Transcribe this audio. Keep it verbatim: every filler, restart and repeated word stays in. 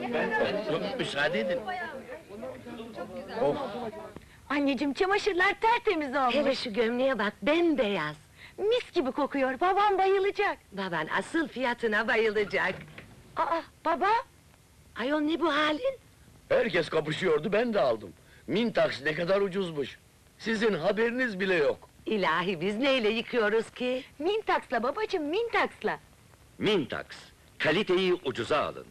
Müsaade edin. Of! Anneciğim, çamaşırlar tertemiz olmuş. Hele şu gömleğe bak, bembeyaz. Mis gibi kokuyor, babam bayılacak. Baban asıl fiyatına bayılacak. Aa, baba! Ayol ne bu halin? Herkes kapışıyordu, ben de aldım. Mintax ne kadar ucuzmuş. Sizin haberiniz bile yok. İlahi, biz neyle yıkıyoruz ki? Mintax'la babacığım, Mintax'la. Mintax, kaliteyi ucuza alın.